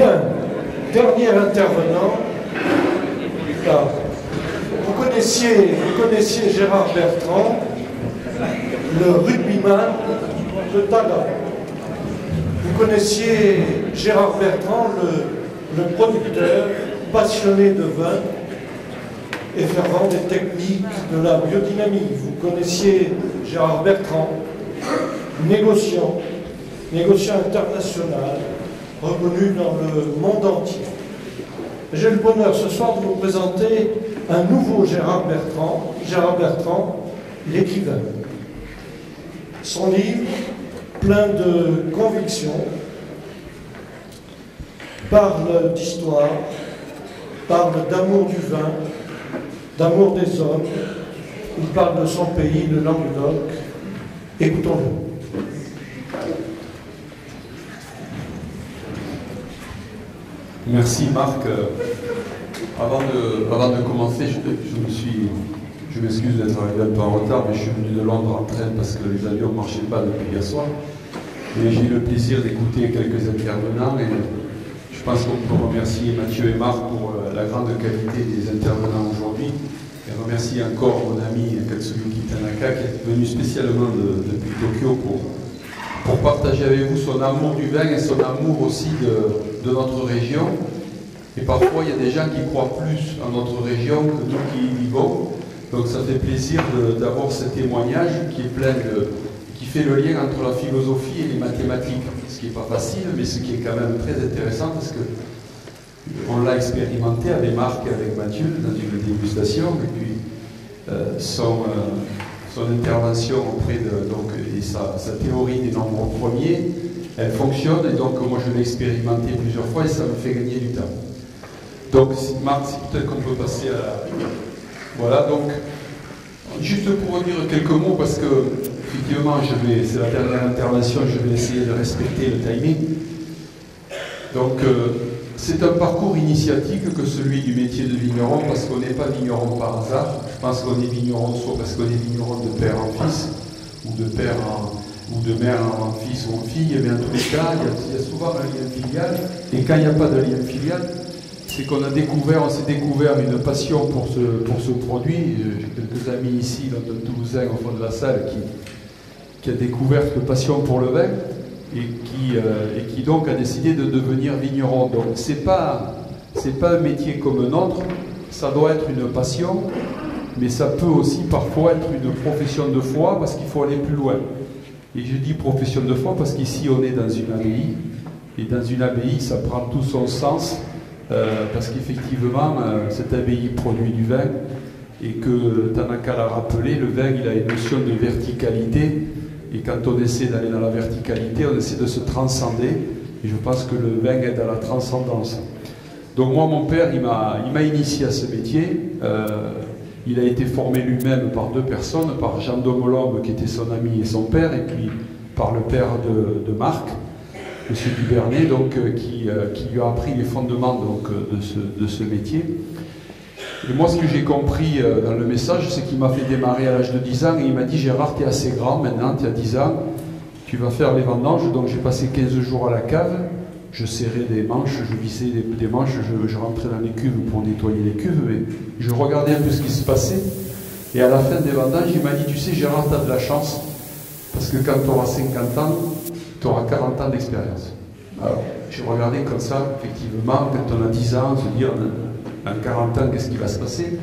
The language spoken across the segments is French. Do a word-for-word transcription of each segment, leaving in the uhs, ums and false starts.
Bien, dernier intervenant. Là. Vous connaissiez, vous connaissiez Gérard Bertrand, le rugbyman de Taga. Vous connaissiez Gérard Bertrand, le, le producteur passionné de vin et fervent des techniques de la biodynamie. Vous connaissiez Gérard Bertrand, négociant, négociant international, reconnu dans le monde entier. J'ai le bonheur ce soir de vous présenter un nouveau Gérard Bertrand, Gérard Bertrand, l'écrivain. Son livre, plein de convictions, parle d'histoire, parle d'amour du vin, d'amour des hommes. Il parle de son pays, le Languedoc. Écoutons-le. Merci Marc. Avant de, avant de commencer, je, je me suis, je m'excuse d'être arrivé un peu en retard, mais je suis venu de Londres en train parce que les avions ne marchaient pas depuis hier soir. Et j'ai eu le plaisir d'écouter quelques intervenants et je pense qu'on peut remercier Mathieu et Marc pour la grande qualité des intervenants aujourd'hui. Et remercier encore mon ami Katsuyuki Tanaka qui est venu spécialement de, depuis Tokyo pour, pour partager avec vous son amour du vin et son amour aussi de, de notre région. Et parfois, il y a des gens qui croient plus en notre région que nous qui y vivons. Donc ça fait plaisir d'avoir ce témoignage qui est plein de, qui fait le lien entre la philosophie et les mathématiques. Ce qui n'est pas facile, mais ce qui est quand même très intéressant parce que on l'a expérimenté avec Marc et avec Mathieu dans une dégustation. Et puis euh, son, euh, son intervention auprès de donc, et sa, sa théorie des nombres premiers, elle fonctionne. Et donc moi je l'ai expérimenté plusieurs fois et ça me fait gagner du temps. Donc, Marc, peut-être qu'on peut passer à la... Voilà, donc, juste pour dire quelques mots, parce que, effectivement, c'est la dernière intervention, je vais essayer de respecter le timing. Donc, euh, c'est un parcours initiatique que celui du métier de vigneron, parce qu'on n'est pas vigneron par hasard. Je pense qu'on est vigneron soit parce qu'on est vigneron de père en fils, ou de père en... ou de mère en fils ou en fille, mais en tous les cas, il y a, il y a souvent un lien filial, et quand il n'y a pas de lien filial, c'est qu'on a découvert, on s'est découvert une passion pour ce, pour ce produit. J'ai quelques amis ici, dans le Toulousain, au fond de la salle, qui, qui a découvert cette passion pour le vin et qui, euh, et qui donc a décidé de devenir vigneron. Donc c'est pas, c'est pas un métier comme un autre, ça doit être une passion, mais ça peut aussi parfois être une profession de foi parce qu'il faut aller plus loin. Et je dis profession de foi parce qu'ici on est dans une abbaye, et dans une abbaye ça prend tout son sens. Euh, parce qu'effectivement, euh, cette abbaye produit du vin et que Tanaka l'a rappelé, le vin il a une notion de verticalité et quand on essaie d'aller dans la verticalité, on essaie de se transcender et je pense que le vin est dans la transcendance. Donc moi, mon père, il m'a initié à ce métier. Euh, il a été formé lui-même par deux personnes, par Jean Domolombe qui était son ami et son père, et puis par le père de, de Marc, Monsieur Dubernet, donc, euh, qui, euh, qui lui a appris les fondements donc, euh, de, ce, de ce métier. Et moi, ce que j'ai compris euh, dans le message, c'est qu'il m'a fait démarrer à l'âge de dix ans et il m'a dit « Gérard, tu es assez grand maintenant, tu as dix ans, tu vas faire les vendanges. » Donc j'ai passé quinze jours à la cave, je serrais des manches, je vissais des, des manches, je, je rentrais dans les cuves pour nettoyer les cuves, mais je regardais un peu ce qui se passait. Et à la fin des vendanges, il m'a dit « Tu sais, Gérard, tu as de la chance, parce que quand tu auras cinquante ans, tu auras quarante ans d'expérience. » Alors, j'ai regardé comme ça, effectivement, quand on a dix ans, se dire, en quarante ans, qu'est-ce qui va se passer?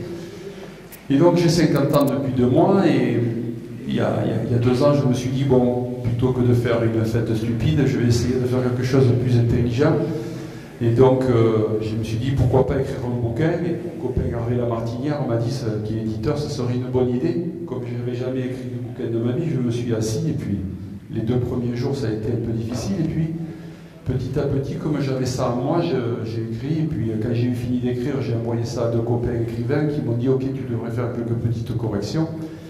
Et donc, j'ai cinquante ans depuis deux mois, et il y, a, il, y a, il y a deux ans, je me suis dit, bon, plutôt que de faire une fête stupide, je vais essayer de faire quelque chose de plus intelligent. Et donc, euh, je me suis dit, pourquoi pas écrire un bouquin? Et mon copain Hervé Lamartinière m'a dit, qui est éditeur, ça serait une bonne idée. Comme je n'avais jamais écrit de bouquin de ma vie, je me suis assis, et puis les deux premiers jours, ça a été un peu difficile, et puis petit à petit, comme j'avais ça en moi, j'ai écrit, et puis quand j'ai eu fini d'écrire, j'ai envoyé ça à deux copains écrivains qui m'ont dit « Ok, tu devrais faire quelques petites corrections ».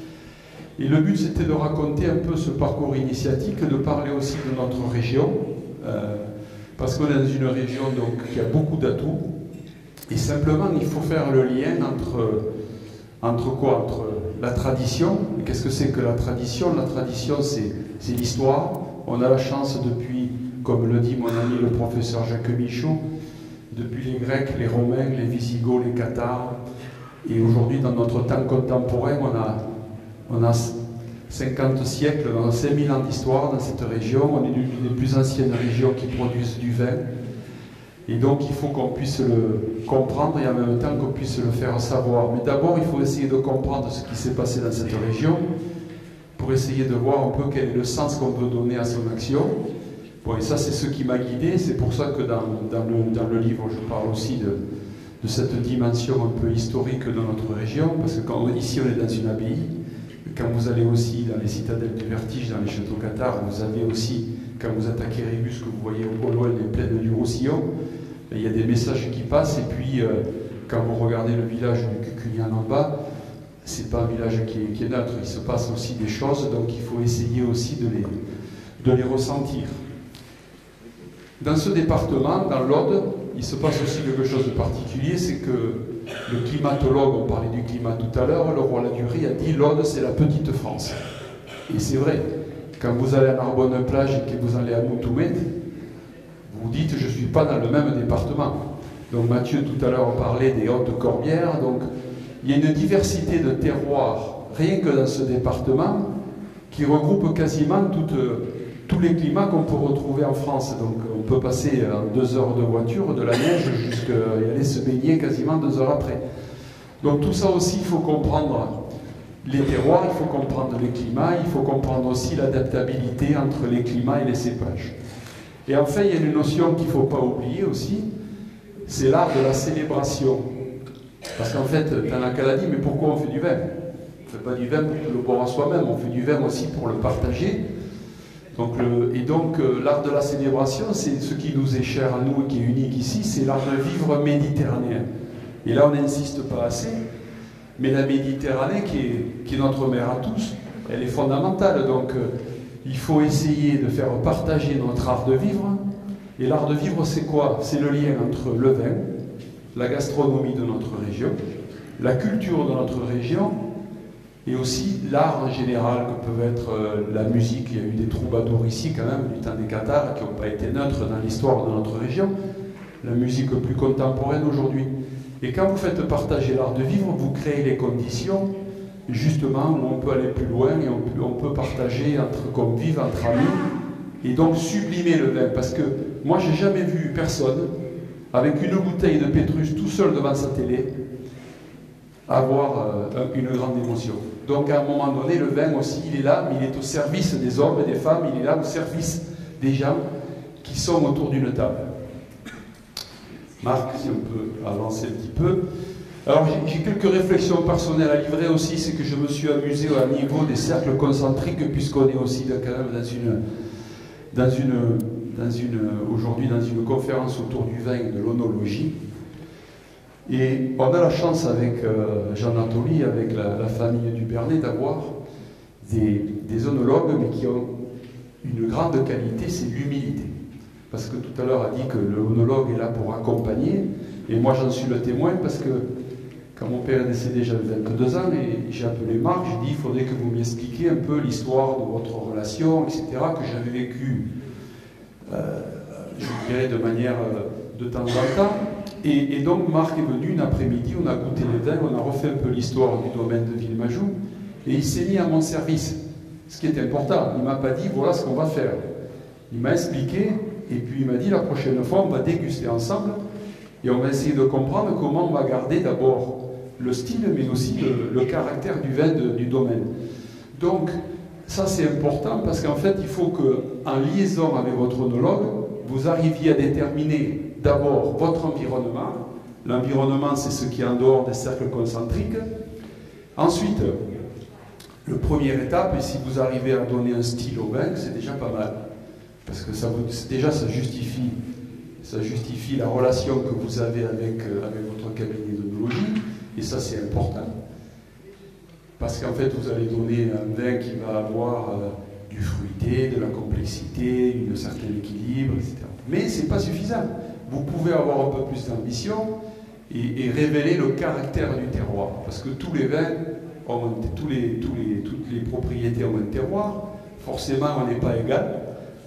Et le but, c'était de raconter un peu ce parcours initiatique, de parler aussi de notre région, euh, parce qu'on est dans une région donc, qui a beaucoup d'atouts, et simplement, il faut faire le lien entre, entre quoi? Entre la tradition. Qu'est-ce que c'est que la tradition? La tradition, c'est l'histoire. On a la chance depuis comme le dit mon ami le professeur Jacques Michaud, depuis les Grecs, les Romains, les Visigoths, les Cathares, et aujourd'hui dans notre temps contemporain, on a, on a cinquante siècles, on a cinq mille ans d'histoire dans cette région, on est l'une des plus anciennes régions qui produisent du vin, et donc il faut qu'on puisse le comprendre et en même temps qu'on puisse le faire savoir. Mais d'abord, il faut essayer de comprendre ce qui s'est passé dans cette région, pour essayer de voir un peu quel est le sens qu'on veut donner à son action. Bon, et ça, c'est ce qui m'a guidé. C'est pour ça que dans, dans, le, dans le livre, je parle aussi de, de cette dimension un peu historique de notre région, parce que quand, ici, on est dans une abbaye. Quand vous allez aussi dans les citadelles du Vertige, dans les châteaux cathares, vous avez aussi, quand vous attaquez Rébus, que vous voyez au loin les plaines du Roussillon, il y a des messages qui passent. Et puis, euh, quand vous regardez le village du Cucugnan en bas, c'est pas un village qui est, qui est neutre, il se passe aussi des choses, donc il faut essayer aussi de les, de les ressentir. Dans ce département, dans l'Aude, il se passe aussi quelque chose de particulier, c'est que le climatologue, on parlait du climat tout à l'heure, le roi Ladurie a dit l'Aude c'est la petite France. Et c'est vrai, quand vous allez à Narbonne-Plage et que vous allez à Moutoumet, vous dites je ne suis pas dans le même département. Donc Mathieu tout à l'heure parlait des Hautes-Corbières, donc il y a une diversité de terroirs, rien que dans ce département, qui regroupe quasiment toutes, tous les climats qu'on peut retrouver en France. Donc on peut passer en deux heures de voiture de la neige jusqu'à aller se baigner quasiment deux heures après. Donc tout ça aussi, il faut comprendre les terroirs, il faut comprendre les climats, il faut comprendre aussi l'adaptabilité entre les climats et les cépages. Et enfin, il y a une notion qu'il ne faut pas oublier aussi, c'est l'art de la célébration. Parce qu'en fait, Tanaka a dit, mais pourquoi on fait du vin? On ne fait pas du vin pour le boire à soi-même, on fait du vin aussi pour le partager. Donc le, et donc, euh, l'art de la célébration, c'est ce qui nous est cher à nous et qui est unique ici, c'est l'art de vivre méditerranéen. Et là, on n'insiste pas assez, mais la Méditerranée, qui est, qui est notre mère à tous, elle est fondamentale. Donc, euh, il faut essayer de faire partager notre art de vivre. Et l'art de vivre, c'est quoi? C'est le lien entre le vin, la gastronomie de notre région, la culture de notre région, et aussi l'art en général, que peut être euh, la musique. Il y a eu des troubadours ici, quand même, du temps des Cathares, qui n'ont pas été neutres dans l'histoire de notre région. La musique plus contemporaine aujourd'hui. Et quand vous faites partager l'art de vivre, vous créez les conditions, justement, où on peut aller plus loin et on peut, on peut partager entre convives, entre amis, et donc sublimer le vin. Parce que moi, j'ai jamais vu personne, avec une bouteille de Pétrus tout seul devant sa télé, avoir euh, une grande émotion. Donc à un moment donné, le vin aussi, il est là, mais il est au service des hommes et des femmes, il est là au service des gens qui sont autour d'une table. Marc, si on peut avancer un petit peu. Alors j'ai quelques réflexions personnelles à livrer aussi, c'est que je me suis amusé au niveau des cercles concentriques, puisqu'on est aussi là, quand même dans une, dans une, dans une, aujourd'hui dans une conférence autour du vin et de l'onologie. Et on a la chance avec euh, Jean Antoli, avec la, la famille du Bernet, d'avoir des, des onologues, mais qui ont une grande qualité, c'est l'humilité. Parce que tout à l'heure a dit que l'onologue est là pour accompagner, et moi j'en suis le témoin, parce que quand mon père est décédé, j'avais vingt-deux ans, et j'ai appelé Marc, j'ai dit il faudrait que vous m'expliquiez un peu l'histoire de votre relation, et cetera, que j'avais vécu, euh, je dirais, de manière euh, de temps en temps. Et, et donc Marc est venu une après-midi, on a goûté les vins, on a refait un peu l'histoire du domaine de Villemajou, et il s'est mis à mon service, ce qui est important. Il ne m'a pas dit voilà ce qu'on va faire. Il m'a expliqué, et puis il m'a dit la prochaine fois on va déguster ensemble, et on va essayer de comprendre comment on va garder d'abord le style, mais aussi le, le caractère du vin de, du domaine. Donc ça c'est important, parce qu'en fait il faut qu'en liaison avec votre onologue, vous arriviez à déterminer d'abord votre environnement. L'environnement, c'est ce qui est en dehors des cercles concentriques. Ensuite, la première étape, et si vous arrivez à donner un style au vin, c'est déjà pas mal. Parce que ça vous, déjà, ça justifie, ça justifie la relation que vous avez avec, avec votre cabinet d'onologie, et ça, c'est important. Parce qu'en fait, vous allez donner un vin qui va avoir euh, du fruité, de la complexité, un certain équilibre, et cetera. Mais ce n'est pas suffisant. Vous pouvez avoir un peu plus d'ambition et, et révéler le caractère du terroir. Parce que tous les vins, ont, tous les, tous les, toutes les propriétés ont un terroir. Forcément, on n'est pas égal.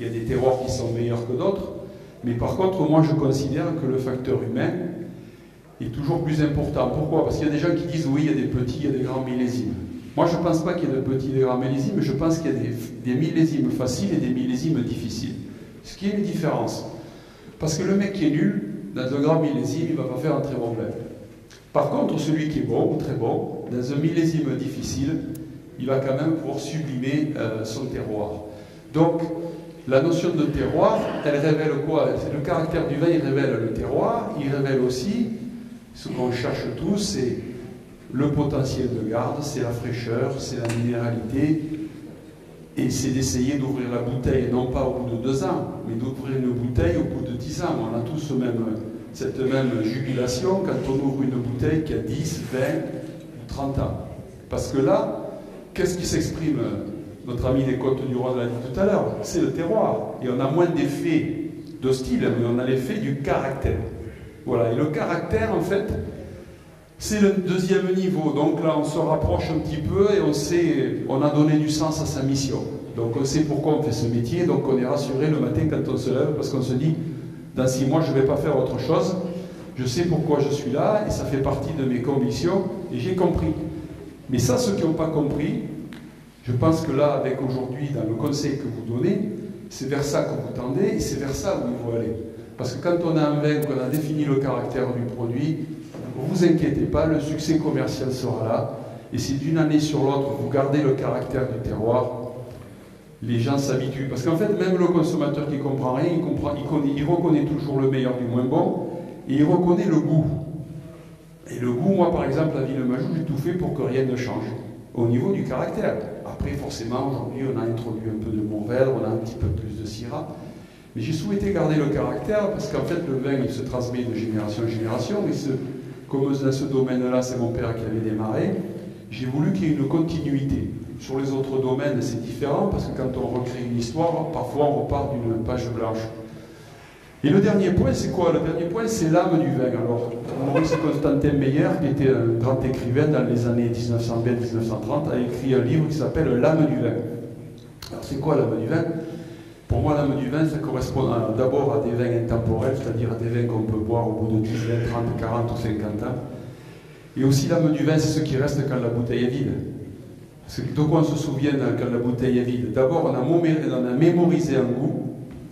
Il y a des terroirs qui sont meilleurs que d'autres. Mais par contre, moi, je considère que le facteur humain est toujours plus important. Pourquoi? Parce qu'il y a des gens qui disent, oui, il y a des petits, il y a des grands millésimes. Moi, je ne pense pas qu'il y ait de petits et de grands millésimes, je pense qu'il y a des, des millésimes faciles et des millésimes difficiles. Ce qui est une différence. Parce que le mec qui est nul, dans un grand millésime, il ne va pas faire un très bon vin. Par contre, celui qui est bon, très bon, dans un millésime difficile, il va quand même pouvoir sublimer euh, son terroir. Donc, la notion de terroir, elle révèle quoi? Le caractère du vin, il révèle le terroir, il révèle aussi, ce qu'on cherche tous, c'est le potentiel de garde, c'est la fraîcheur, c'est la minéralité, et c'est d'essayer d'ouvrir la bouteille, non pas au bout de deux ans, mais d'ouvrir une bouteille au bout de dix ans. On a tous ce même, cette même jubilation quand on ouvre une bouteille qui a dix, vingt ou trente ans. Parce que là, qu'est-ce qui s'exprime? Notre ami des Côtes du Rhône l'a dit tout à l'heure, c'est le terroir. Et on a moins d'effets de style, mais on a l'effet du caractère. Voilà, et le caractère, en fait, c'est le deuxième niveau. Donc là, on se rapproche un petit peu et on sait, on a donné du sens à sa mission. Donc on sait pourquoi on fait ce métier, donc on est rassuré le matin quand on se lève, parce qu'on se dit, dans six mois, je ne vais pas faire autre chose. Je sais pourquoi je suis là, et ça fait partie de mes convictions, et j'ai compris. Mais ça, ceux qui n'ont pas compris, je pense que là, avec aujourd'hui, dans le conseil que vous donnez, c'est vers ça que vous tendez, et c'est vers ça où il faut aller. Parce que quand on a un vin, qu'on a défini le caractère du produit, ne vous inquiétez pas, le succès commercial sera là. Et si d'une année sur l'autre, vous gardez le caractère du terroir, les gens s'habituent. Parce qu'en fait, même le consommateur qui ne comprend rien, il, comprend, il, connaît, il reconnaît toujours le meilleur du moins bon, et il reconnaît le goût. Et le goût, moi par exemple, à Villemajou, j'ai tout fait pour que rien ne change, au niveau du caractère. Après, forcément, aujourd'hui, on a introduit un peu de Mourvèdre, on a un petit peu plus de Syrah. Mais j'ai souhaité garder le caractère, parce qu'en fait, le vin, il se transmet de génération en génération, et ce, comme dans ce domaine-là, c'est mon père qui avait démarré, j'ai voulu qu'il y ait une continuité. Sur les autres domaines, c'est différent, parce que quand on recrée une histoire, parfois on repart d'une page blanche. Et le dernier point, c'est quoi? Le dernier point, c'est l'âme du vin. Alors, Maurice Constantin Meyer, qui était un grand écrivain dans les années mille neuf cent vingt à mille neuf cent trente, a écrit un livre qui s'appelle L'âme du vin. Alors, c'est quoi l'âme du vin? Pour moi, l'âme du vin, ça correspond d'abord à des vins intemporels, c'est-à-dire à des vins qu'on peut boire au bout de dix, vingt, trente, quarante ou cinquante ans. Et aussi, l'âme du vin, c'est ce qui reste quand la bouteille est vide. Parce que de quoi on se souvient quand la bouteille est vide? D'abord, on, on a mémorisé un goût.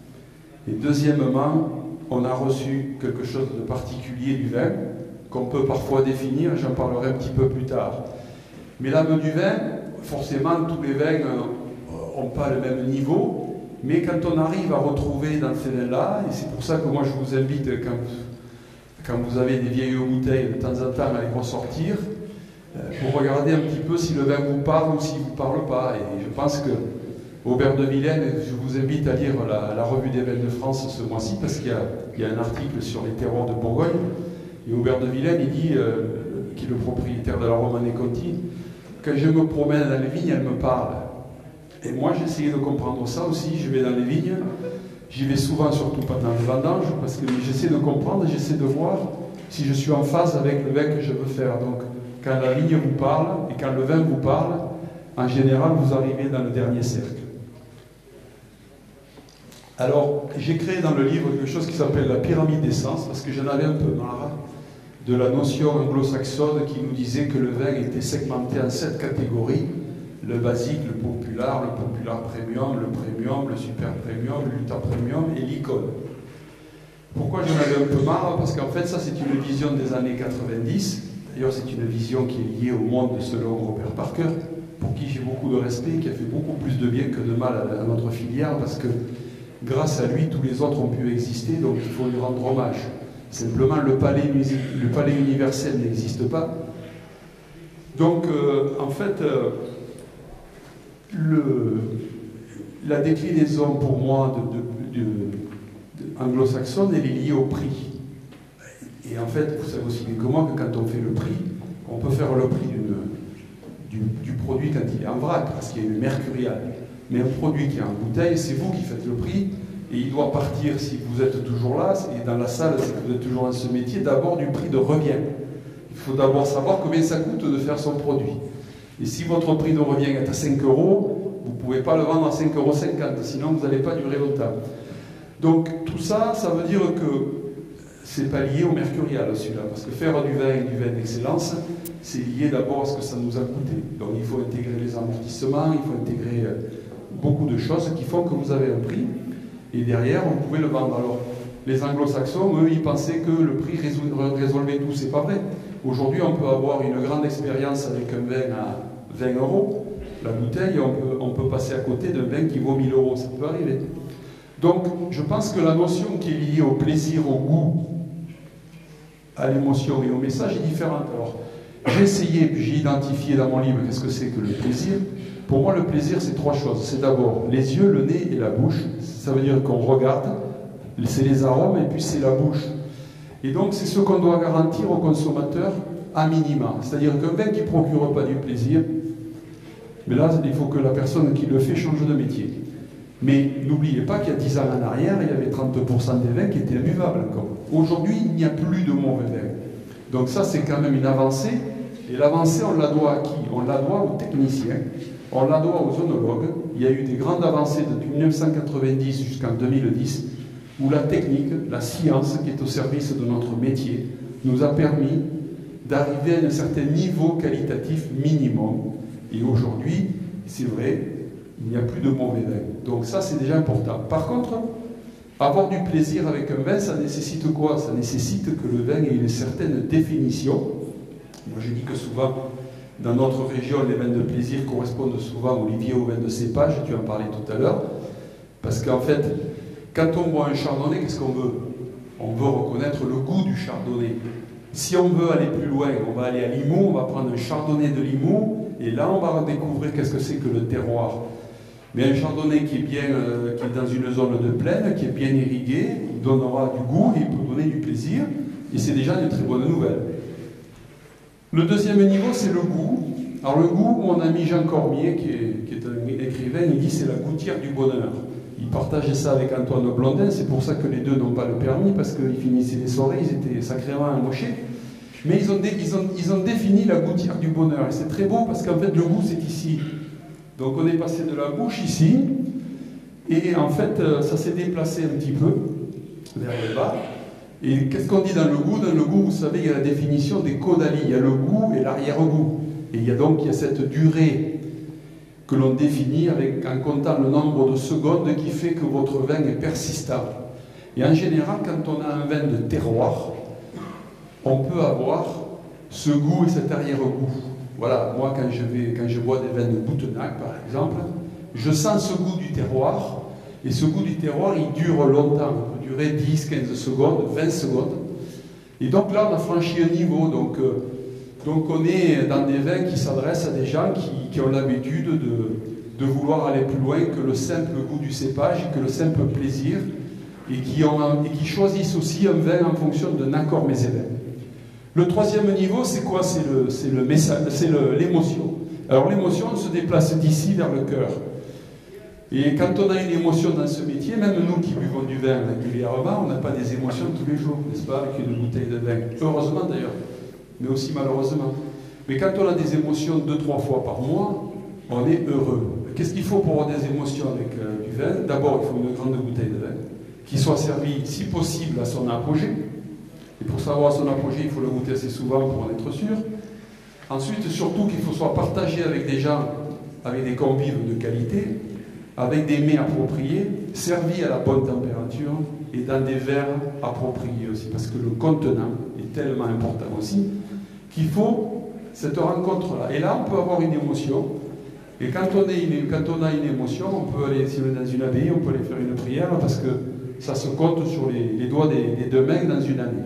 Et deuxièmement, on a reçu quelque chose de particulier du vin, qu'on peut parfois définir, j'en parlerai un petit peu plus tard. Mais l'âme du vin, forcément, tous les vins n'ont pas le même niveau. Mais quand on arrive à retrouver dans ces vins-là, et c'est pour ça que moi je vous invite, quand, quand vous avez des vieilles bouteilles, de temps en temps à les ressortir, euh, pour regarder un petit peu si le vin vous parle ou s'il ne vous parle pas. Et je pense que Aubert de Vilaine, je vous invite à lire la, la revue des vins de France ce mois-ci, parce qu'il y, y a un article sur les terroirs de Bourgogne. Et Aubert de Vilaine, il dit, euh, qui est le propriétaire de la Romanée Conti, quand je me promène dans les vignes, elle me parle. Et moi, j'ai essayé de comprendre ça aussi. Je vais dans les vignes, j'y vais souvent, surtout pendant les vendanges, parce que j'essaie de comprendre, j'essaie de voir si je suis en phase avec le vin que je veux faire. Donc, quand la vigne vous parle et quand le vin vous parle, en général, vous arrivez dans le dernier cercle. Alors, j'ai créé dans le livre quelque chose qui s'appelle la pyramide des sens, parce que j'en avais un peu marre de la notion anglo-saxonne qui nous disait que le vin était segmenté en sept catégories. Le basique, le populaire, le populaire premium, le premium, le super premium, l'ultra premium et l'icône. Pourquoi j'en avais un peu marre? Parce qu'en fait, ça, c'est une vision des années quatre-vingt-dix. D'ailleurs, c'est une vision qui est liée au monde selon Robert Parker, pour qui j'ai beaucoup de respect, qui a fait beaucoup plus de bien que de mal à notre filière, parce que grâce à lui, tous les autres ont pu exister, donc il faut lui rendre hommage. Simplement, le palais, le palais universel n'existe pas. Donc, euh, en fait... Euh, Le, la déclinaison pour moi de, de, de, de anglo-saxonne, elle est liée au prix. Et en fait, vous savez aussi bien que moi que quand on fait le prix, on peut faire le prix du, du produit quand il est en vrac, parce qu'il y a une mercuriale. Mais un produit qui est en bouteille, c'est vous qui faites le prix, et il doit partir, si vous êtes toujours là, et dans la salle, c'est que vous êtes toujours dans ce métier, d'abord du prix de revient. Il faut d'abord savoir combien ça coûte de faire son produit. Et si votre prix de revient est à cinq euros, Vous ne pouvez pas le vendre à cinq euros cinquante, sinon vous n'allez pas durer longtemps. Donc tout ça, ça veut dire que c'est pas lié au mercurial celui-là, parce que faire du vin et du vin d'excellence, c'est lié d'abord à ce que ça nous a coûté. Donc il faut intégrer les amortissements, il faut intégrer beaucoup de choses qui font que vous avez un prix, et derrière, vous pouvez le vendre. Alors, les anglo-saxons, eux, ils pensaient que le prix résolvait tout. C'est pas vrai. Aujourd'hui, on peut avoir une grande expérience avec un vin à vingt euros, la bouteille, et on peut, on peut passer à côté d'un vin qui vaut mille euros. Ça peut arriver. Donc, je pense que la notion qui est liée au plaisir, au goût, à l'émotion et au message est différente. Alors, j'ai essayé, puis j'ai identifié dans mon livre qu'est-ce que c'est que le plaisir. Pour moi, le plaisir, c'est trois choses. C'est d'abord les yeux, le nez et la bouche. Ça veut dire qu'on regarde, c'est les arômes, et puis c'est la bouche. Et donc, c'est ce qu'on doit garantir aux consommateurs à minima. C'est-à-dire qu'un vin qui ne procure pas du plaisir, mais là, il faut que la personne qui le fait change de métier. Mais n'oubliez pas qu'il y a dix ans en arrière, il y avait trente pour cent des vins qui étaient imbuvables encore. Aujourd'hui, il n'y a plus de mauvais vins. Donc ça, c'est quand même une avancée. Et l'avancée, on la doit à qui? On la doit aux techniciens, on la doit aux œnologues. Il y a eu des grandes avancées depuis mille neuf cent quatre-vingt-dix jusqu'en deux mille dix, où la technique, la science qui est au service de notre métier, nous a permis d'arriver à un certain niveau qualitatif minimum. Et aujourd'hui, c'est vrai, il n'y a plus de mauvais vin. Donc ça, c'est déjà important. Par contre, avoir du plaisir avec un vin, ça nécessite quoi? Ça nécessite que le vin ait une certaine définition. Moi, je dis que souvent, dans notre région, les vins de plaisir correspondent souvent aux oliviers, aux vins de cépage, tu en parlais tout à l'heure. Parce qu'en fait, quand on boit un chardonnay, qu'est-ce qu'on veut? On veut reconnaître le goût du chardonnay. Si on veut aller plus loin, on va aller à Limoux, on va prendre un chardonnay de Limoux, et là, on va découvrir qu'est-ce que c'est que le terroir. Mais un chardonnay qui est, bien, euh, qui est dans une zone de plaine, qui est bien irrigué, il donnera du goût et il peut donner du plaisir, et c'est déjà une très bonne nouvelle. Le deuxième niveau, c'est le goût. Alors le goût, mon ami Jean Cormier, qui est, qui est un écrivain, il dit c'est la gouttière du bonheur. Il partageait ça avec Antoine Blondin, c'est pour ça que les deux n'ont pas le permis, parce qu'ils finissaient les soirées, ils étaient sacrément embauchés. Mais ils ont, dé, ils, ont, ils ont défini la gouttière du bonheur, et c'est très beau, parce qu'en fait le goût c'est ici. Donc on est passé de la bouche ici, et en fait ça s'est déplacé un petit peu vers le bas. Et qu'est-ce qu'on dit dans le goût? Dans le goût, vous savez, il y a la définition des caudalies, il y a le goût et l'arrière-goût. Et il y a donc il y a cette durée que l'on définit avec, en comptant le nombre de secondes qui fait que votre vin est persistant. Et en général, quand on a un vin de terroir, on peut avoir ce goût et cet arrière-goût. Voilà, moi quand je, vais, quand je bois des vins de Boutenac, par exemple, je sens ce goût du terroir, et ce goût du terroir, il dure longtemps, il peut durer dix, quinze secondes, vingt secondes. Et donc là, on a franchi un niveau, donc, euh, donc on est dans des vins qui s'adressent à des gens qui, qui ont l'habitude de, de vouloir aller plus loin que le simple goût du cépage, que le simple plaisir, et qui, ont, et qui choisissent aussi un vin en fonction d'un accord mésévin. Le troisième niveau, c'est quoi? C'est le, c'est le message, c'est l'émotion. Alors l'émotion se déplace d'ici vers le cœur. Et quand on a une émotion dans ce métier, même nous qui buvons du vin régulièrement, on n'a pas des émotions tous les jours, n'est-ce pas, avec une bouteille de vin. Heureusement d'ailleurs, mais aussi malheureusement. Mais quand on a des émotions deux, trois fois par mois, on est heureux. Qu'est-ce qu'il faut pour avoir des émotions avec euh, du vin? D'abord, il faut une grande bouteille de vin, qui soit servie, si possible, à son apogée. Et pour savoir son apogée, il faut le goûter assez souvent pour en être sûr. Ensuite, surtout qu'il faut soit partagé avec des gens, avec des convives de qualité, avec des mets appropriés, servis à la bonne température et dans des verres appropriés aussi, parce que le contenant est tellement important aussi qu'il faut cette rencontre-là. Et là, on peut avoir une émotion, et quand on, est une, quand on a une émotion, on peut aller, si on est dans une abbaye, on peut aller faire une prière, parce que ça se compte sur les, les doigts des, des deux mains dans une année.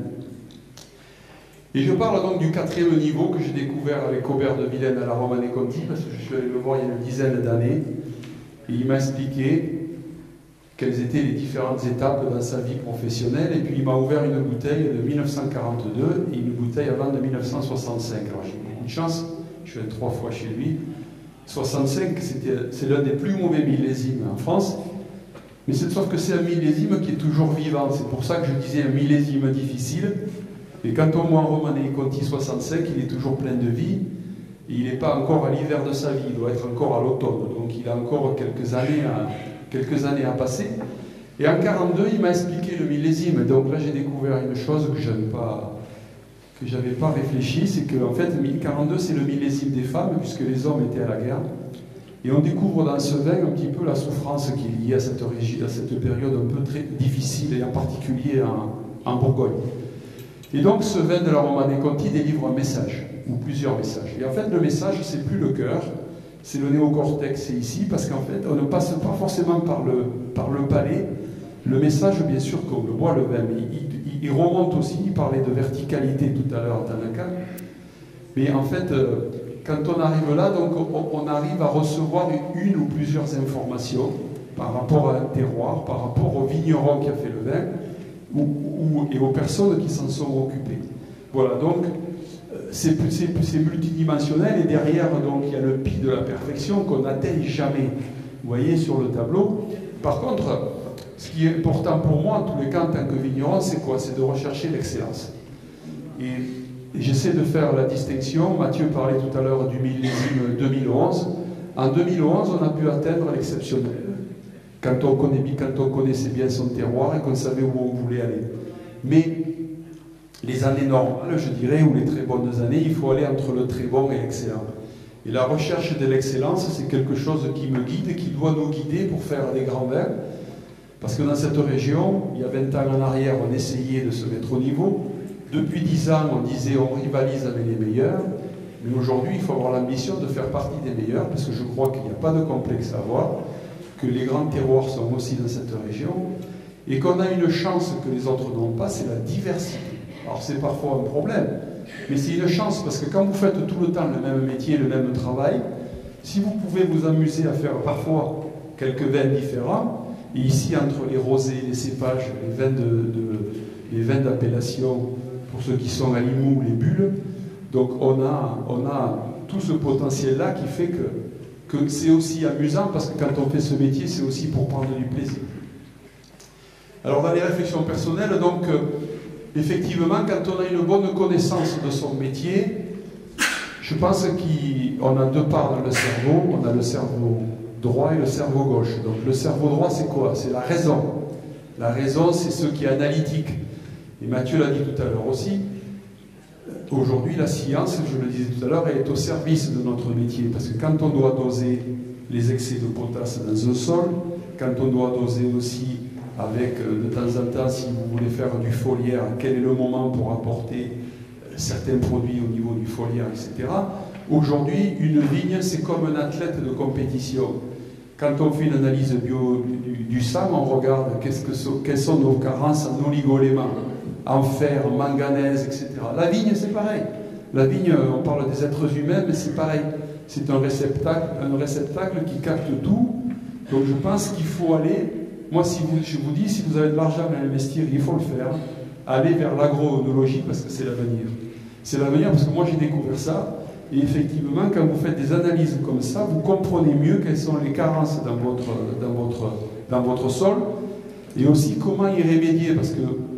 Et je parle donc du quatrième niveau que j'ai découvert avec Aubert de Vilaine à la Romanée-Conti, parce que je suis allé le voir il y a une dizaine d'années, et il m'a expliqué quelles étaient les différentes étapes dans sa vie professionnelle, et puis il m'a ouvert une bouteille de mille neuf cent quarante-deux et une bouteille avant de mille neuf cent soixante-cinq. Alors j'ai eu beaucoup de chance, je suis allé trois fois chez lui. soixante-cinq, c'est l'un des plus mauvais millésimes en France, mais c'est sauf que c'est un millésime qui est toujours vivant. C'est pour ça que je disais un millésime difficile. Et quand on voit en Romanée-Conti soixante-cinq, il est toujours plein de vie. Et il n'est pas encore à l'hiver de sa vie, il doit être encore à l'automne. Donc il a encore quelques années à, quelques années à passer. Et en quarante-deux, il m'a expliqué le millésime. Donc là, j'ai découvert une chose que je n'avais pas, que j'avais pas réfléchi, c'est qu'en fait, mille quarante-deux, c'est le millésime des femmes, puisque les hommes étaient à la guerre. Et on découvre dans ce vin un petit peu la souffrance qui est liée à cette, à cette période un peu très difficile, et en particulier en, en Bourgogne. Et donc, ce vin de la Romane Conti délivre un message, ou plusieurs messages. Et en fait, le message, c'est plus le cœur, c'est le néocortex, c'est ici, parce qu'en fait, on ne passe pas forcément par le, par le palais. Le message, bien sûr, qu'on le boit, le vin, mais il, il, il remonte aussi, il parlait de verticalité tout à l'heure, Tanaka. Mais en fait, euh, quand on arrive là, donc, on, on arrive à recevoir une, une ou plusieurs informations par rapport à un terroir, par rapport au vigneron qui a fait le vin, ou, ou, et aux personnes qui s'en sont occupées. Voilà, donc, c'est multidimensionnel, et derrière, donc, il y a le pic de la perfection qu'on n'atteigne jamais. Vous voyez sur le tableau. Par contre, ce qui est important pour moi, en tous les cas, en tant que vigneron, c'est quoi? C'est de rechercher l'excellence. Et, et j'essaie de faire la distinction. Mathieu parlait tout à l'heure du millésime deux mille onze. En deux mille onze, on a pu atteindre l'exceptionnel. Quand on, connaît, quand on connaissait bien son terroir et qu'on savait où on voulait aller. Mais les années normales, je dirais, ou les très bonnes années, il faut aller entre le très bon et l'excellent. Et la recherche de l'excellence, c'est quelque chose qui me guide et qui doit nous guider pour faire des grands vins. Parce que dans cette région, il y a vingt ans en arrière, on essayait de se mettre au niveau. Depuis dix ans, on disait on rivalise avec les meilleurs. Mais aujourd'hui, il faut avoir l'ambition de faire partie des meilleurs, parce que je crois qu'il n'y a pas de complexe à avoir, que les grands terroirs sont aussi dans cette région, et qu'on a une chance que les autres n'ont pas, c'est la diversité. Alors c'est parfois un problème, mais c'est une chance, parce que quand vous faites tout le temps le même métier, le même travail, si vous pouvez vous amuser à faire parfois quelques vins différents, et ici entre les rosés, les cépages, les vins de, de, les vins d'appellation, pour ceux qui sont à Limoux, les bulles, donc on a, on a tout ce potentiel-là qui fait que, que c'est aussi amusant, parce que quand on fait ce métier, c'est aussi pour prendre du plaisir. Alors dans les réflexions personnelles, donc, euh, effectivement, quand on a une bonne connaissance de son métier, je pense qu'on a deux parts dans le cerveau. On a le cerveau droit et le cerveau gauche. Donc le cerveau droit, c'est quoi? C'est la raison. La raison, c'est ce qui est analytique. Et Mathieu l'a dit tout à l'heure aussi. Aujourd'hui, la science, je le disais tout à l'heure, elle est au service de notre métier. Parce que quand on doit doser les excès de potasse dans un sol, quand on doit doser aussi avec, de temps en temps, si vous voulez faire du foliaire, quel est le moment pour apporter certains produits au niveau du foliaire, et cetera. Aujourd'hui, une vigne, c'est comme un athlète de compétition. Quand on fait une analyse bio du, du sang, on regarde qu'est-ce que so, quelles sont nos carences en oligoéléments, en fer, en manganèse, et cetera. La vigne, c'est pareil. La vigne, on parle des êtres humains, mais c'est pareil. C'est un réceptacle, un réceptacle qui capte tout. Donc je pense qu'il faut aller... Moi, si vous, je vous dis, si vous avez de l'argent à investir, il faut le faire. Aller vers l'agroœnologie, parce que c'est l'avenir. C'est l'avenir parce que moi, j'ai découvert ça. Et effectivement, quand vous faites des analyses comme ça, vous comprenez mieux quelles sont les carences dans votre, dans votre, dans votre sol. Et aussi comment y remédier. Parce que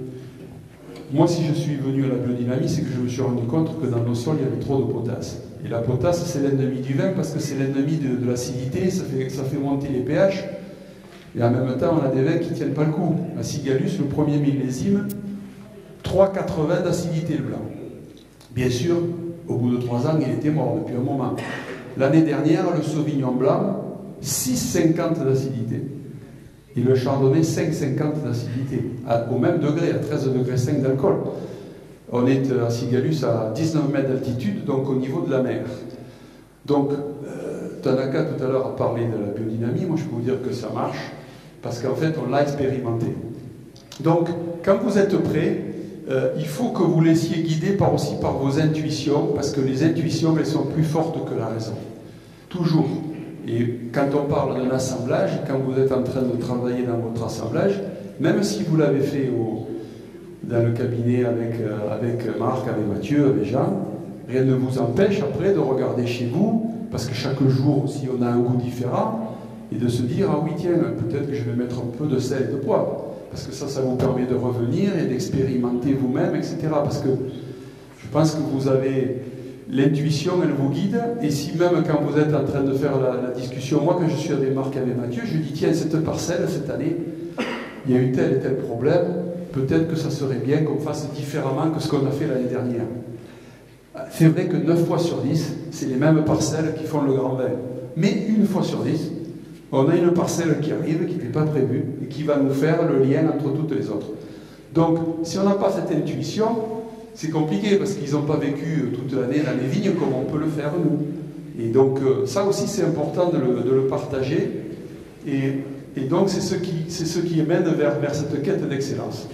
moi, si je suis venu à la biodynamie, c'est que je me suis rendu compte que dans nos sols, il y avait trop de potasse. Et la potasse, c'est l'ennemi du vin parce que c'est l'ennemi de, de l'acidité. Ça fait, ça fait monter les pH. Et en même temps, on a des vins qui ne tiennent pas le coup. À Sigalus, le premier millésime, trois virgule quatre-vingts d'acidité le blanc. Bien sûr, au bout de trois ans, il était mort depuis un moment. L'année dernière, le Sauvignon blanc, six virgule cinquante d'acidité. Et le Chardonnay, cinq virgule cinquante d'acidité. Au même degré, à treize virgule cinq degrés d'alcool. On est à Sigalus à dix-neuf mètres d'altitude, donc au niveau de la mer. Donc, euh, Tanaka tout à l'heure a parlé de la biodynamie. Moi, je peux vous dire que ça marche. Parce qu'en fait, on l'a expérimenté. Donc, quand vous êtes prêt, euh, il faut que vous laissiez guider par aussi par vos intuitions, parce que les intuitions, elles sont plus fortes que la raison. Toujours. Et quand on parle d'un assemblage, quand vous êtes en train de travailler dans votre assemblage, même si vous l'avez fait au, dans le cabinet avec, euh, avec Marc, avec Mathieu, avec Jean, rien ne vous empêche après de regarder chez vous, parce que chaque jour aussi, on a un goût différent, et de se dire, ah oui, tiens, peut-être que je vais mettre un peu de sel et de poivre. Parce que ça, ça vous permet de revenir et d'expérimenter vous-même, et cetera. Parce que je pense que vous avez l'intuition, elle vous guide, et si même quand vous êtes en train de faire la, la discussion, moi quand je suis avec Marc et avec Mathieu, je dis tiens, cette parcelle, cette année, il y a eu tel et tel problème, peut-être que ça serait bien qu'on fasse différemment que ce qu'on a fait l'année dernière. C'est vrai que neuf fois sur dix, c'est les mêmes parcelles qui font le grand vin. Mais une fois sur dix, on a une parcelle qui arrive, qui n'était pas prévue, et qui va nous faire le lien entre toutes les autres. Donc, si on n'a pas cette intuition, c'est compliqué, parce qu'ils n'ont pas vécu toute l'année dans les vignes comme on peut le faire nous. Et donc, ça aussi, c'est important de le, de le partager. Et, et donc, c'est ce qui, c'est ce qui mène vers, vers cette quête d'excellence.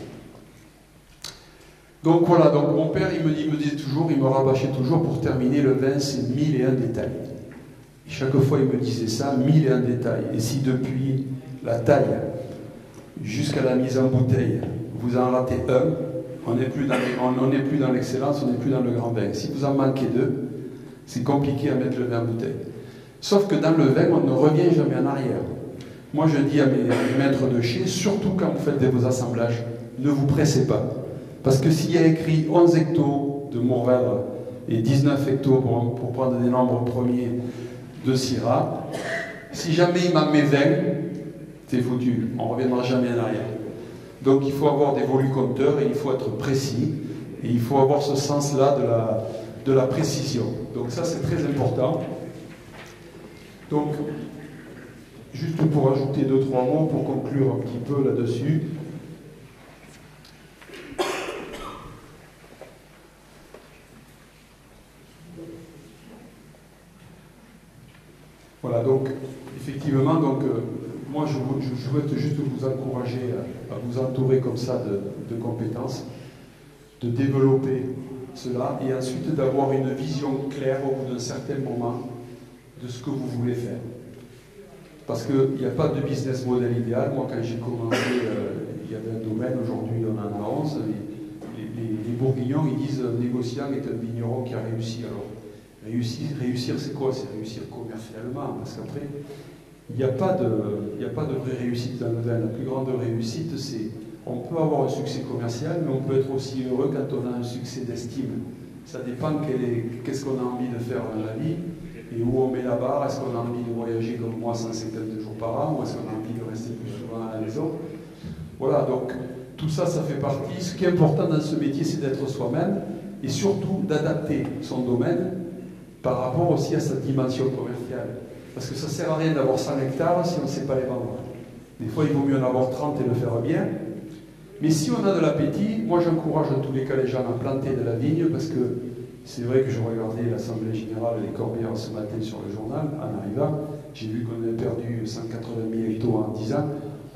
Donc voilà, donc mon père, il me, il me disait toujours, il me rabâchait toujours, pour terminer, le vin, c'est mille et un détails. Et chaque fois, il me disait ça, mille et un détails. Et si depuis la taille jusqu'à la mise en bouteille, vous en ratez un, on n'est plus dans l'excellence, on n'est plus dans le grand vin. Si vous en manquez deux, c'est compliqué à mettre le vin en bouteille. Sauf que dans le vin, on ne revient jamais en arrière. Moi, je dis à mes, à mes maîtres de chez, surtout quand vous faites vos assemblages, ne vous pressez pas. Parce que s'il y a écrit onze hectos de Mourvèdre et dix-neuf hectos pour, pour prendre des nombres premiers de Syrah, si jamais il m'en met vingt, c'est foutu, on ne reviendra jamais en arrière. Donc il faut avoir des volucompteurs et il faut être précis, et il faut avoir ce sens-là de la, de la précision. Donc ça c'est très important. Donc, juste pour ajouter deux, trois mots, pour conclure un petit peu là-dessus. Voilà, donc, effectivement, donc, euh, moi, je, je, je souhaite juste vous encourager à, à vous entourer comme ça de, de compétences, de développer cela, et ensuite d'avoir une vision claire au bout d'un certain moment de ce que vous voulez faire. Parce qu'il n'y a pas de business model idéal. Moi, quand j'ai commencé, euh, il y avait un domaine, aujourd'hui on en a onze, les, les, les Bourguignons, ils disent un négociant est un vigneron qui a réussi. Alors, Réussir, réussir c'est quoi? C'est réussir commercialement, parce qu'après, il n'y a, a pas de vraie réussite dans le vin. La plus grande réussite, c'est, on peut avoir un succès commercial, mais on peut être aussi heureux quand on a un succès d'estime. Ça dépend qu'est-ce qu'on a envie de faire dans la vie, et où on met la barre. Est-ce qu'on a envie de voyager comme moi cent cinquante jours par an, ou est-ce qu'on a envie de rester plus souvent à la maison? Voilà, donc tout ça, ça fait partie. Ce qui est important dans ce métier, c'est d'être soi-même, et surtout d'adapter son domaine par rapport aussi à sa dimension commerciale. Parce que ça ne sert à rien d'avoir cent hectares si on ne sait pas les vendre. Des fois, il vaut mieux en avoir trente et le faire bien. Mais si on a de l'appétit, moi j'encourage en tous les cas les gens à planter de la vigne, parce que c'est vrai que je regardais l'Assemblée Générale des Corbières ce matin sur le journal, en arrivant, j'ai vu qu'on avait perdu cent quatre-vingt mille hectos en dix ans.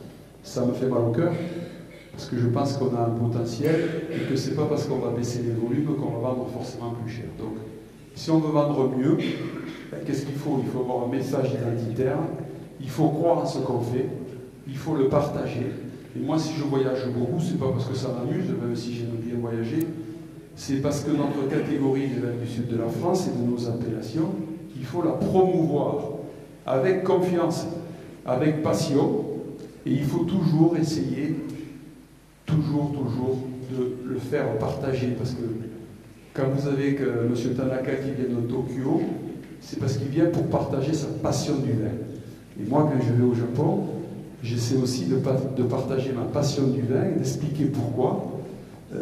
Ça me fait mal au cœur, parce que je pense qu'on a un potentiel, et que ce n'est pas parce qu'on va baisser les volumes qu'on va vendre forcément plus cher. Donc, si on veut vendre mieux, ben, qu'est-ce qu'il faut? Il faut avoir un message identitaire, il faut croire en ce qu'on fait, il faut le partager. Et moi, si je voyage beaucoup, c'est pas parce que ça m'amuse, même si j'aime bien voyager, c'est parce que notre catégorie des vins du sud de la France et de nos appellations, il faut la promouvoir avec confiance, avec passion, et il faut toujours essayer, toujours, toujours, de le faire partager, parce que quand vous avez que M. Tanaka qui vient de Tokyo, c'est parce qu'il vient pour partager sa passion du vin. Et moi, quand je vais au Japon, j'essaie aussi de, de partager ma passion du vin et d'expliquer pourquoi euh,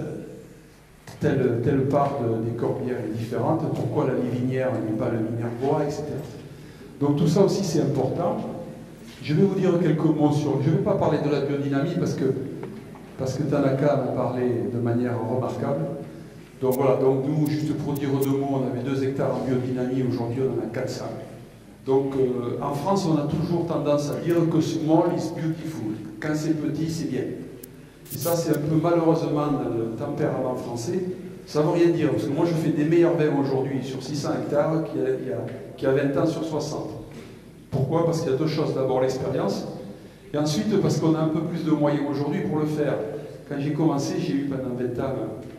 telle, telle part de, des corbières est différente, pourquoi la livinière n'est pas la Minervois, et cetera. Donc tout ça aussi, c'est important. Je vais vous dire quelques mots sur... Je ne vais pas parler de la biodynamie parce que, parce que Tanaka en a parlé de manière remarquable. Donc voilà, donc nous, juste pour dire deux mots, on avait deux hectares en biodynamie, aujourd'hui on en a quatre cents. Donc euh, en France, on a toujours tendance à dire que small is beautiful. Quand c'est petit, c'est bien. Et ça, c'est un peu malheureusement dans le tempérament français. Ça ne veut rien dire, parce que moi je fais des meilleurs vins aujourd'hui sur six cents hectares qu'il y, y, y a vingt ans sur soixante. Pourquoi? Parce qu'il y a deux choses. D'abord l'expérience, et ensuite parce qu'on a un peu plus de moyens aujourd'hui pour le faire. Quand j'ai commencé, j'ai eu pendant vingt ans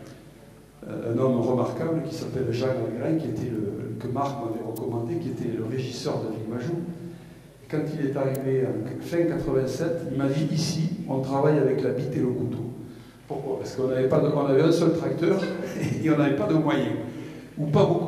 un homme remarquable qui s'appelle Jacques Magrin, qui était le, que Marc m'avait recommandé, qui était le régisseur de Vigmajou. Quand il est arrivé en fin quatre-vingt-sept, il m'a dit ici, on travaille avec la bite et le couteau. Pourquoi? Parce qu'on avait, pas de, on avait un seul tracteur et on n'avait pas de moyens, ou pas beaucoup.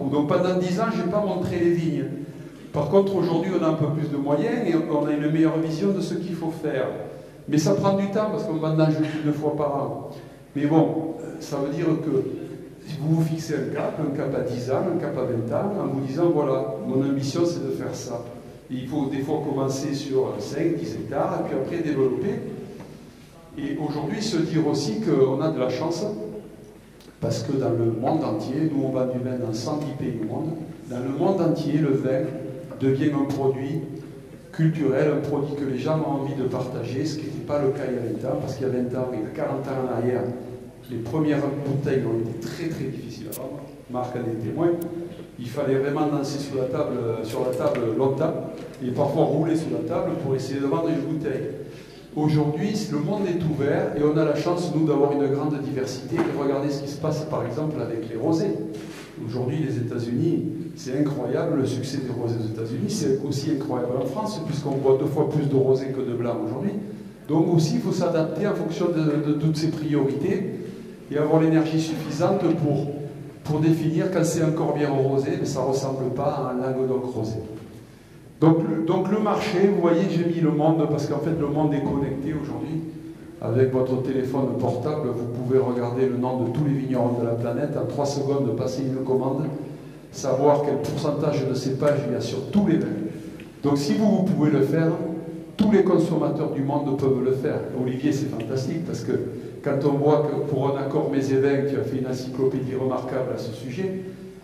beaucoup. Donc pendant dix ans, je n'ai pas montré les vignes. Par contre, aujourd'hui, on a un peu plus de moyens et on a une meilleure vision de ce qu'il faut faire. Mais ça prend du temps parce qu'on vendange deux fois par an. Mais bon, ça veut dire que si vous vous fixez un cap, un cap à dix ans, un cap à vingt ans, en vous disant, voilà, mon ambition c'est de faire ça. Et il faut des fois commencer sur cinq, dix hectares, et puis après développer. Et aujourd'hui, se dire aussi qu'on a de la chance, parce que dans le monde entier, nous on vend du vin dans cent dix pays au monde, dans le monde entier, le vin devient un produit culturel, un produit que les gens ont envie de partager, ce qui n'était pas le cas il y a vingt ans, parce qu'il y a vingt ans, il y a quarante ans en arrière, les premières bouteilles ont été très très difficiles à vendre. Marc en est témoin. Il fallait vraiment danser sur la table, sur la table longtemps, et parfois rouler sur la table pour essayer de vendre une bouteille. Aujourd'hui, le monde est ouvert et on a la chance, nous, d'avoir une grande diversité. Et regardez ce qui se passe, par exemple, avec les rosés. Aujourd'hui, les États-Unis, c'est incroyable, le succès des rosés aux États-Unis, c'est aussi incroyable en France, puisqu'on boit deux fois plus de rosés que de blanc aujourd'hui. Donc aussi, il faut s'adapter en fonction de, de toutes ces priorités et avoir l'énergie suffisante pour, pour définir quand c'est un corbière rosé, mais ça ne ressemble pas à un Languedoc rosé. Donc le, donc le marché, vous voyez, j'ai mis le monde, parce qu'en fait le monde est connecté aujourd'hui. Avec votre téléphone portable, vous pouvez regarder le nom de tous les vignerons de la planète, en trois secondes, passer une commande, savoir quel pourcentage de cépage il y a sur tous les vins. Donc si vous, vous pouvez le faire, tous les consommateurs du monde peuvent le faire. Olivier, c'est fantastique, parce que quand on voit que pour un accord Mets et Vins, tu as fait une encyclopédie remarquable à ce sujet,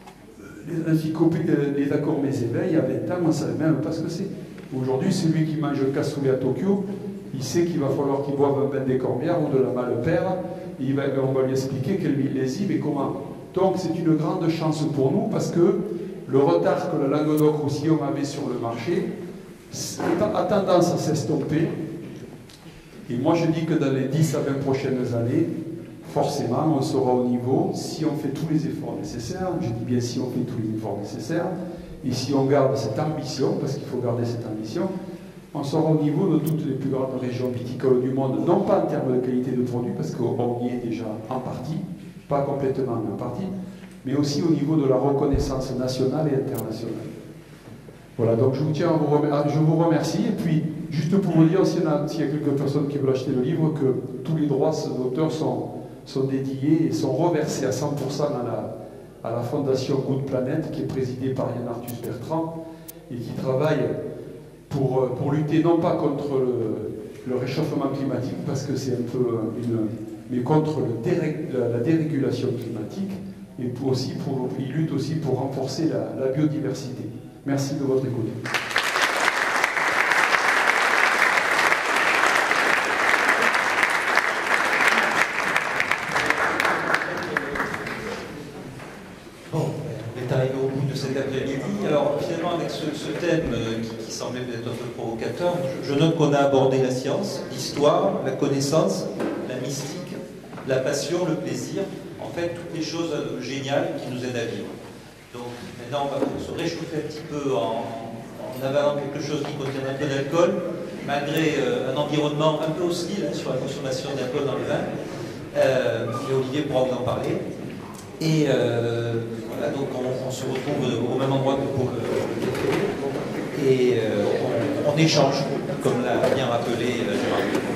les, les accords Mets et Vins, il y a vingt ans, on ne savait même pas ce que c'est. Aujourd'hui, celui qui mange le cassoulet à Tokyo, il sait qu'il va falloir qu'il boive un vin des Corbières ou de la Mallepère, et il va, on va lui expliquer quel millésime et comment. Donc c'est une grande chance pour nous, parce que le retard que le Languedoc-Roussillon avait sur le marché a tendance à s'estomper. Et moi je dis que dans les dix à vingt prochaines années, forcément on sera au niveau, si on fait tous les efforts nécessaires, je dis bien si on fait tous les efforts nécessaires, et si on garde cette ambition, parce qu'il faut garder cette ambition, on sera au niveau de toutes les plus grandes régions viticoles du monde, non pas en termes de qualité de produit, parce qu'on y est déjà en partie, pas complètement mais en partie, mais aussi au niveau de la reconnaissance nationale et internationale. Voilà, donc je vous tiens à vous remercier, je vous remercie, et puis juste pour vous dire, s'il y, s'il y a quelques personnes qui veulent acheter le livre, que tous les droits d'auteur sont, sont dédiés et sont reversés à cent pour cent à la, à la fondation Good Planet, qui est présidée par Yann Arthus Bertrand, et qui travaille pour, pour lutter non pas contre le, le réchauffement climatique, parce que c'est un peu une... mais contre le dérég, la, la dérégulation climatique, et pour aussi pour, il lutte aussi pour renforcer la, la biodiversité. Merci de votre écoute. Bon, on est arrivé au bout de cet après-midi. Alors finalement, avec ce, ce thème qui, qui semblait peut-être un peu provocateur, je, je note qu'on a abordé la science, l'histoire, la connaissance, la mystique, la passion, le plaisir, en fait toutes les choses géniales qui nous aident à vivre. Donc maintenant on va se réchauffer un petit peu en, en avalant quelque chose qui contient un peu d'alcool, malgré euh, un environnement un peu hostile hein, sur la consommation d'alcool dans le vin. Euh, et Olivier pourra vous en parler. Et euh, voilà, donc on, on se retrouve au même endroit que pour le, le café. Et euh, on, on échange, comme l'a bien rappelé euh, Gérard.